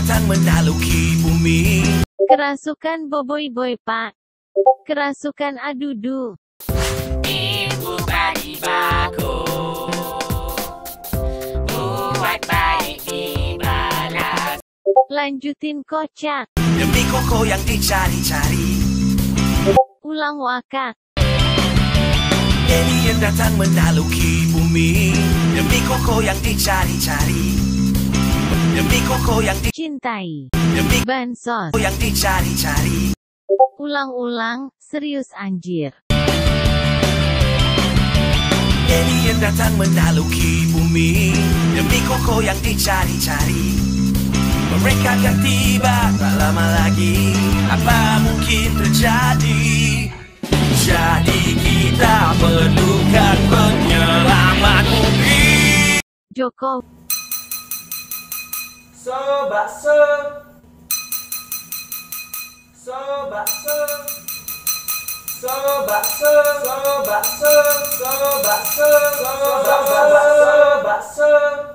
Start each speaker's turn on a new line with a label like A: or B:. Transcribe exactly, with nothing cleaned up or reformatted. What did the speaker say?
A: datang menaluki bumi.
B: Kerasukan boboiboy pak. Kerasukan adudu.
C: Ibu bagi baku, buat baik dibalas.
B: Lanjutin kocak.
A: Demi koko yang dicari-cari.
B: Ulang waka.
A: Alien datang menaluki bumi. Demi koko yang dicari-cari. Demi koko yang
B: Cintai.
A: Demi
B: Bansos.
A: koko yang dicari-cari.
B: Ulang-ulang, serius anjir.
A: Alien datang menaluki bumi. Demi koko yang dicari-cari. Mereka akan tiba tak lama lagi. Apa mungkin terjadi? Jadi kita perlukan penyelamat bumi.
B: Joko.
A: Sobat se Sobat se Sobat se Sobat se Sobat se Sobat se Sobat se